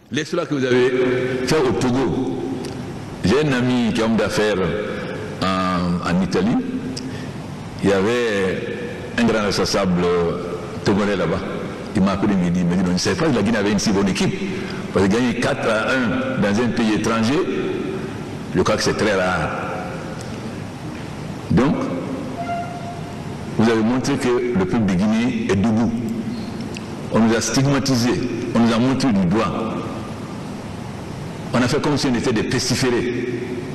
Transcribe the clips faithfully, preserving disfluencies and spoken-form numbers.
L'exploit que vous avez fait au Togo, j'ai un ami qui est homme d'affaires en, en Italie. Il y avait un grand responsable togolais là-bas. Il m'a appelé, il m'a dit, il m'a dit, non, je ne savais pas que la Guinée avait une si bonne équipe. Parce que gagner quatre à un dans un pays étranger, je crois que c'est très rare. Donc, vous avez montré que le peuple de Guinée est debout. On nous a stigmatisés, on nous a montré du doigt. On a fait comme si on était des pestiférés.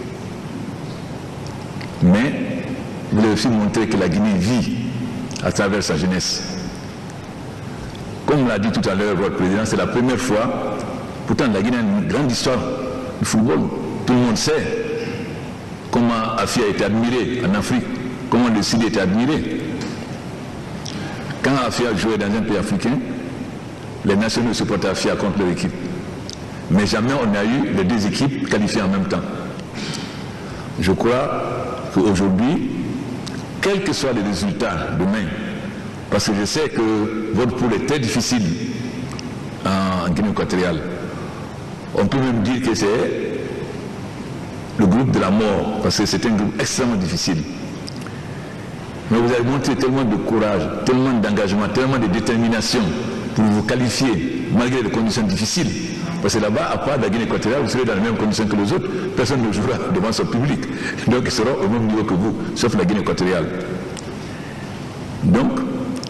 Mais vous avez aussi montré que la Guinée vit à travers sa jeunesse. Comme l'a dit tout à l'heure votre président, c'est la première fois. Pourtant, la Guinée a une grande histoire du football. Tout le monde sait comment Afia a été admiré en Afrique, comment le Sili a été admiré. Quand Afia jouait dans un pays africain, les nationaux supportaient Afia contre leur équipe. Mais jamais on a eu les deux équipes qualifiées en même temps. Je crois qu'aujourd'hui, quels que soient les résultats demain, parce que je sais que votre poule est très difficile en Guinée équatoriale, on peut même dire que c'est le groupe de la mort, parce que c'est un groupe extrêmement difficile. Mais vous avez montré tellement de courage, tellement d'engagement, tellement de détermination pour vous qualifier, malgré les conditions difficiles. Parce que là-bas, à part la Guinée équatoriale, vous serez dans les mêmes conditions que les autres. Personne ne jouera devant son public. Donc, ils seront au même niveau que vous, sauf la Guinée équatoriale. Donc,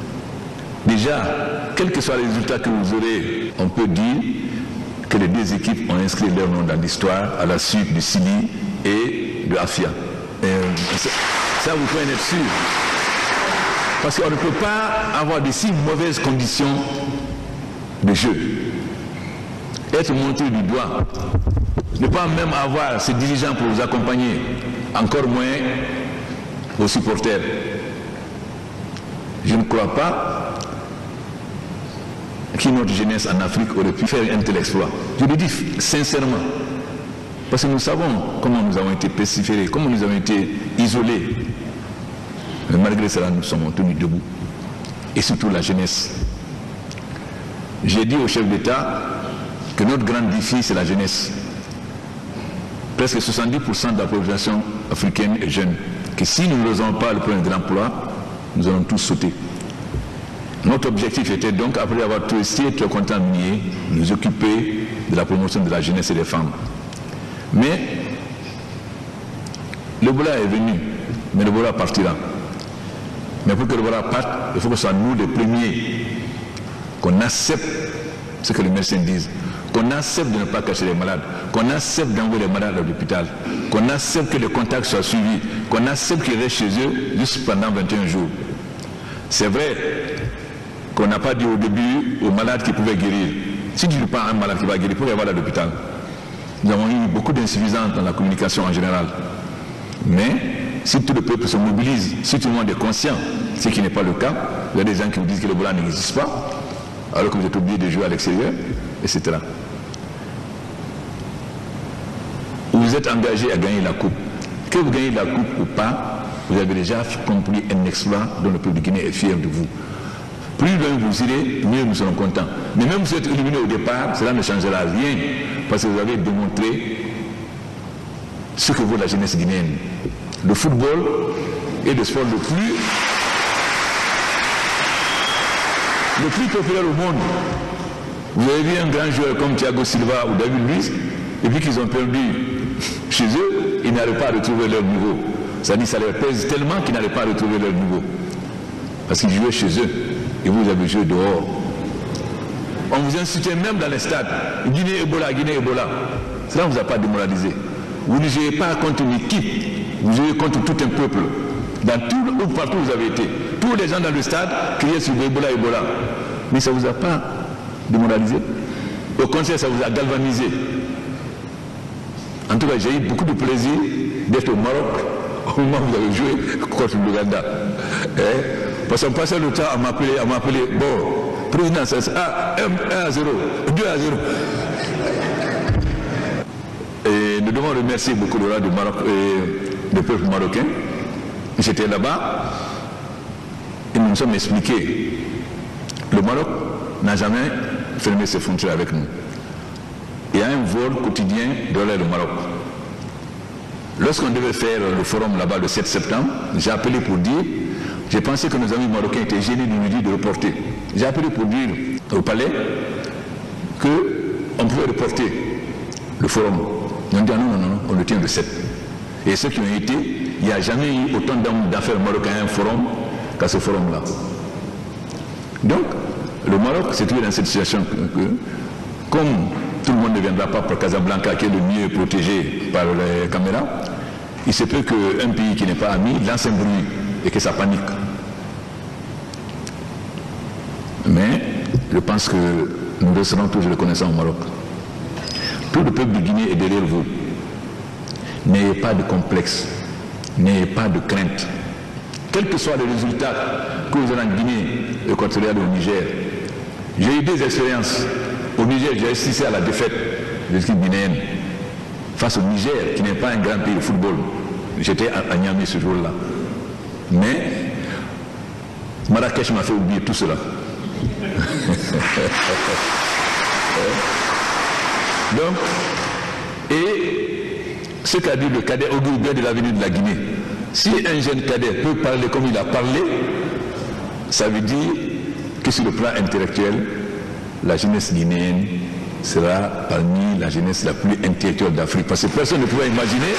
déjà, quels que soient les résultats que vous aurez, on peut dire que les deux équipes ont inscrit leur nom dans l'histoire à la suite du Sili et de Afia. Et ça, vous pouvez en être sûr. Parce qu'on ne peut pas avoir de si mauvaises conditions de jeu. Être montré du doigt, ne pas même avoir ces dirigeants pour vous accompagner, encore moins vos supporters. Je ne crois pas que notre jeunesse en Afrique aurait pu faire un tel exploit. Je le dis sincèrement, parce que nous savons comment nous avons été pestiférés, comment nous avons été isolés. Mais malgré cela, nous sommes tenus debout. Et surtout la jeunesse. J'ai dit au chef d'État que notre grand défi, c'est la jeunesse. Presque soixante-dix pour cent de la population africaine est jeune. Que si nous ne résolvons pas le problème de l'emploi, nous allons tous sauter. Notre objectif était donc, après avoir tout essayé, tout contaminés, nous occuper de la promotion de la jeunesse et des femmes. Mais l'Ebola est venu, mais l'Ebola partira. Mais pour que l'Ebola parte, il faut que ce soit nous les premiers, qu'on accepte ce que les médecins disent, qu'on accepte de ne pas cacher les malades, qu'on accepte d'envoyer les malades à l'hôpital, qu'on accepte que les contacts soient suivis, qu'on accepte qu'ils restent chez eux juste pendant vingt et un jours. C'est vrai qu'on n'a pas dit au début aux malades qui pouvaient guérir. Si tu ne prends un malade qui va guérir, il faut y avoir à l'hôpital. Nous avons eu beaucoup d'insuffisances dans la communication en général. Mais si tout le peuple se mobilise, si tout le monde est conscient, ce qui n'est pas le cas, il y a des gens qui vous disent que l'Ebola n'existe pas, alors que vous êtes obligé de jouer à l'extérieur, et cetera. Vous êtes engagé à gagner la coupe. Que vous gagnez la coupe ou pas, vous avez déjà accompli un exploit dont le peuple de Guinée est fier de vous. Plus loin vous irez, mieux nous serons contents. Mais même si vous êtes éliminé au départ, cela ne changera rien, parce que vous avez démontré ce que vaut la jeunesse guinéenne. Le football est le sport le plus le plus populaire au monde. Vous avez vu un grand joueur comme Thiago Silva ou David Luiz, et puis qu'ils ont perdu chez eux, ils n'arrivent pas à retrouver leur niveau. C'est-à-dire que ça leur pèse tellement qu'ils n'arrivent pas à retrouver leur niveau. Parce qu'ils jouaient chez eux, et vous avez joué dehors. On vous incitait même dans les stades. Guinée Ebola, Guinée Ebola. Cela ne vous a pas démoralisé. Vous ne jouez pas contre une équipe, vous jouez contre tout un peuple. Dans tout, partout où vous avez été. Tous les gens dans le stade criaient sur Ebola, Ebola. Mais ça ne vous a pas démoralisé. Au contraire, ça vous a galvanisé. En tout cas, j'ai eu beaucoup de plaisir d'être au Maroc au moment où vous avez joué contre l'Ouganda. Eh? Parce qu'on passait le temps à m'appeler, à m'appeler, bon, président, c'est ah, un à zéro, deux à zéro. Et nous devons remercier beaucoup de du Maroc et du peuple marocain. J'étais là-bas et nous nous sommes expliqués. Le Maroc n'a jamais fermé ses frontières avec nous. et a un vol quotidien de le Maroc. Lorsqu'on devait faire le forum là-bas le sept septembre, j'ai appelé pour dire, j'ai pensé que nos amis marocains étaient gênés de nous dire de reporter. J'ai appelé pour dire au palais qu'on pouvait reporter le forum. Ils ont dit ah non, non, non, on le tient le sept. Et ceux qui ont été, il n'y a jamais eu autant d'hommes d'affaires marocains à un forum qu'à ce forum-là. Donc, le Maroc s'est trouvé dans cette situation que, que, comme tout le monde ne viendra pas pour Casablanca, qui est le mieux protégé par les caméras, il se peut qu'un pays qui n'est pas ami lance un bruit et que ça panique. Mais je pense que nous resterons toujours reconnaissants au Maroc. Tout le peuple de Guinée est derrière vous. N'ayez pas de complexe, n'ayez pas de crainte. Quels que soient les résultats que vous avez en Guinée équatoriale ou au Niger, j'ai eu des expériences. Au Niger, j'ai assisté à la défaite de l'équipe guinéenne face au Niger, qui n'est pas un grand pays de football. J'étais à Niamey ce jour-là. Mais Marrakech m'a fait oublier tout cela. Donc, et ce qu'a dit le cadet augure bien de l'avenir de la Guinée. Si un jeune cadet peut parler comme il a parlé, ça veut dire que sur le plan intellectuel, la jeunesse guinéenne sera parmi la jeunesse la plus intellectuelle d'Afrique. Parce que personne ne pouvait imaginer,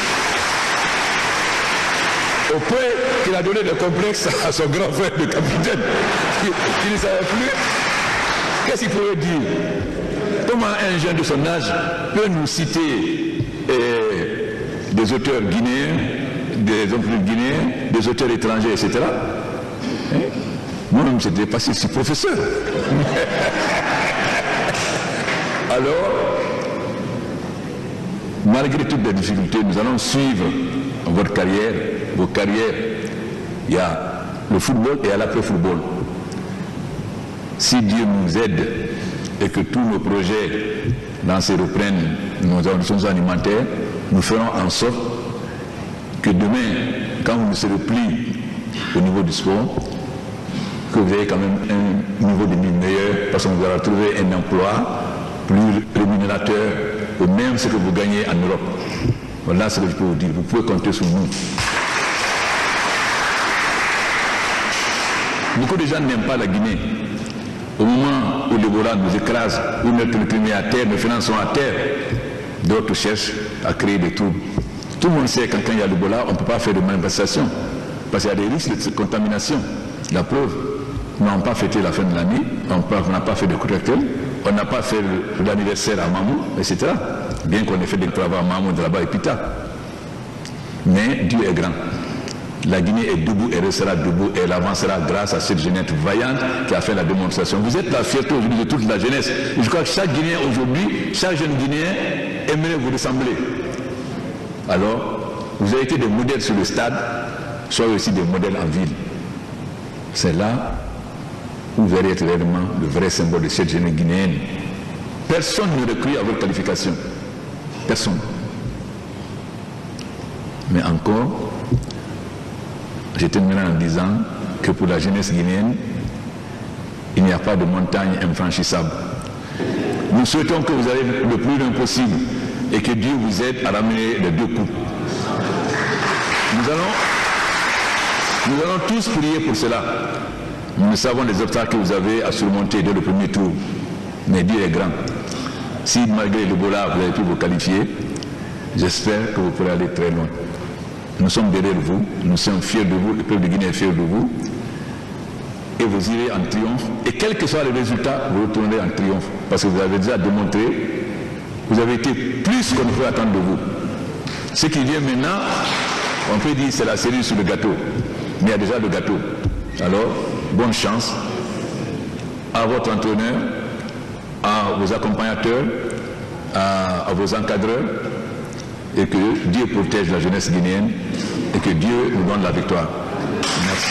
au point qu'il a donné le complexe à son grand frère, le capitaine, qui, qui ne savait plus, qu'est-ce qu'il pouvait dire? Comment un jeune de son âge peut nous citer eh, des auteurs guinéens, des hommes guinéens, des auteurs étrangers, et cetera. Eh? Moi-même, j'étais passé si professeur. Alors, malgré toutes les difficultés, nous allons suivre votre carrière, vos carrières. Il y a le football et à l'après-football. Si Dieu nous aide et que tous nos projets lancés reprennent nos organisations alimentaires, nous ferons en sorte que demain, quand vous ne serez plus au niveau du sport, que vous ayez quand même un niveau de vie meilleur, parce qu'on vous aura trouvé un emploi plus rémunérateur, ou même ce que vous gagnez en Europe. Voilà ce que je peux vous dire. Vous pouvez compter sur nous. Beaucoup de gens n'aiment pas la Guinée. Au moment où l'Ebola nous écrase, où notre économie à terre, nos finances sont à terre, d'autres cherchent à créer des troubles. Tout le monde sait que quand il y a l'Ebola, on ne peut pas faire de manifestation, parce qu'il y a des risques de contamination. La preuve, nous n'avons pas fêté la fin de l'année, on n'a pas fait de cocktail, on n'a pas fait l'anniversaire à Mamou, et cetera. Bien qu'on ait fait des travaux à Mamou, de là-bas et Pita. Mais Dieu est grand. La Guinée est debout et restera debout et elle avancera grâce à cette jeunesse vaillante qui a fait la démonstration. Vous êtes la fierté aujourd'hui de toute la jeunesse. Je crois que chaque Guinéen aujourd'hui, chaque jeune Guinéen aimerait vous ressembler. Alors, vous avez été des modèles sur le stade, soyez aussi des modèles en ville. C'est là où vous allez être réellement le vrai symbole de cette jeunesse guinéenne. Personne ne recrue à votre qualification. Personne. Mais encore, je terminerai en disant que pour la jeunesse guinéenne, il n'y a pas de montagne infranchissable. Nous souhaitons que vous allez le plus loin possible et que Dieu vous aide à ramener les deux coups. Nous allons, nous allons tous prier pour cela. Nous savons les obstacles que vous avez à surmonter dès le premier tour. Mais Dieu est grand. Si malgré l'Ebola vous avez pu vous qualifier, j'espère que vous pourrez aller très loin. Nous sommes derrière vous, nous sommes fiers de vous, le peuple de Guinée est fier de vous. Et vous irez en triomphe. Et quel que soit le résultat, vous retournerez en triomphe. Parce que vous avez déjà démontré, vous avez été plus qu'on ne peut attendre de vous. Ce qui vient maintenant, on peut dire c'est la cerise sur le gâteau. Mais il y a déjà le gâteau. Alors, bonne chance à votre entraîneur, à vos accompagnateurs, à, à vos encadreurs, et que Dieu protège la jeunesse guinéenne et que Dieu nous donne la victoire. Merci.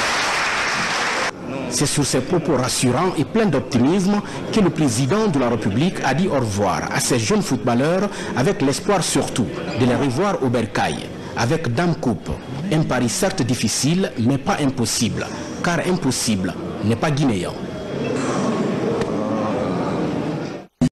C'est sur ces propos rassurants et pleins d'optimisme que le président de la République a dit au revoir à ces jeunes footballeurs avec l'espoir surtout de les revoir au bercail avec Dame Coupe. Un pari certes difficile mais pas impossible, car impossible n'est pas guinéen.